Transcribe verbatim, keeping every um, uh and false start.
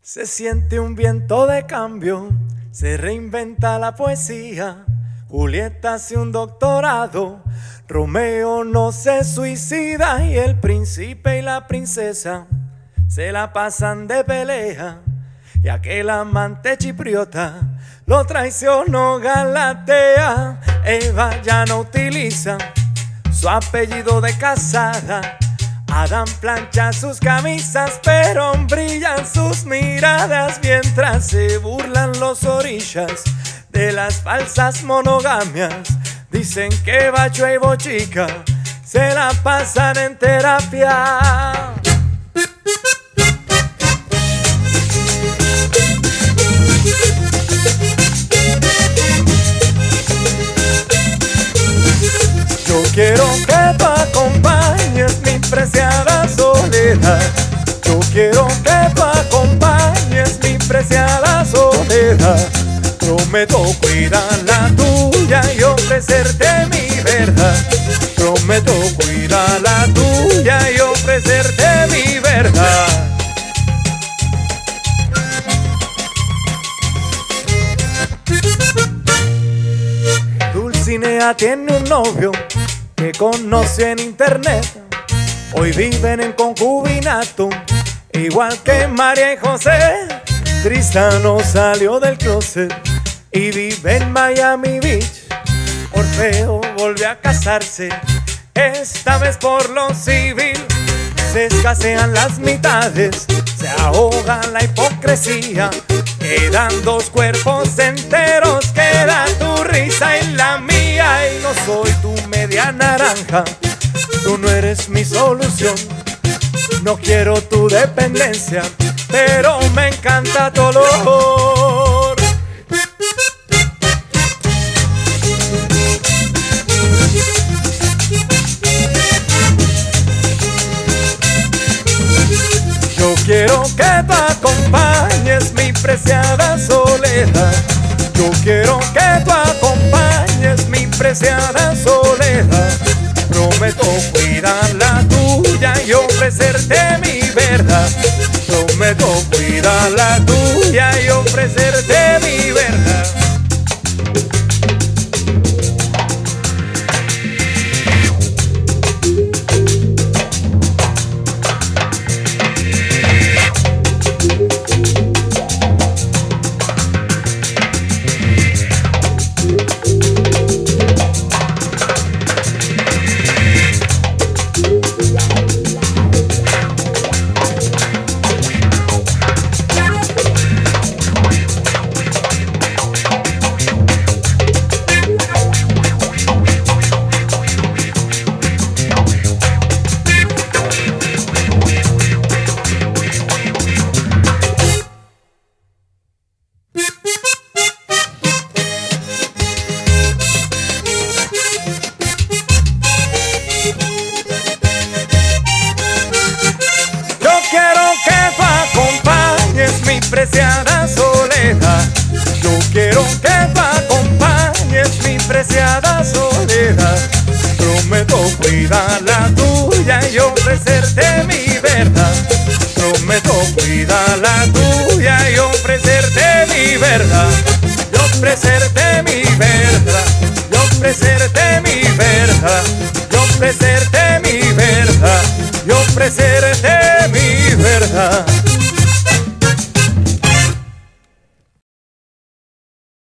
Se siente un viento de cambio, se reinventa la poesía. Julieta hace un doctorado, Romeo no se suicida y el príncipe y la princesa se la pasan de pelea. Y aquel amante chipriota lo traicionó Galatea. Eva ya no utiliza su apellido de casada. Adán plancha sus camisas, pero brillan sus miradas mientras se burlan los orillas de las falsas monogamias. Dicen que Bacho y Bochica se la pasan en terapia. Yo quiero que tú acompañes mi preciada soledad. Yo quiero que tú acompañes mi preciada soledad. Prometo cuidar la tuya y ofrecerte mi verdad. Prometo cuidar la tuya y ofrecerte mi verdad. Dulcinea tiene un novio que conoció en internet. Hoy viven en concubinato, igual que María y José. Tristano salió del closet y vive en Miami Beach. Orfeo volvió a casarse, esta vez por lo civil. Se escasean las mitades, se ahoga la hipocresía. Quedan dos cuerpos enteros, queda tu risa y la mía. Y no soy tu media naranja, tú no eres mi solución. No quiero tu dependencia, pero me encanta tu olor. Yo quiero que tú acompañes mi preciada soledad. Yo quiero que tú acompañes mi preciada soledad. Prometo cuidar la tuya y ofrecerte mi verdad. Prometo cuidar la tuya y ofrecerte mi verdad. Preciada soledad, yo quiero que tú acompañes mi preciada soledad. Prometo cuidar la tuya y ofrecerte mi verdad. Prometo cuidar la tuya y ofrecerte mi verdad. Y ofrecerte mi verdad. Y ofrecerte mi verdad. Y ofrecerte mi verdad. Y ofrecerte mi verdad.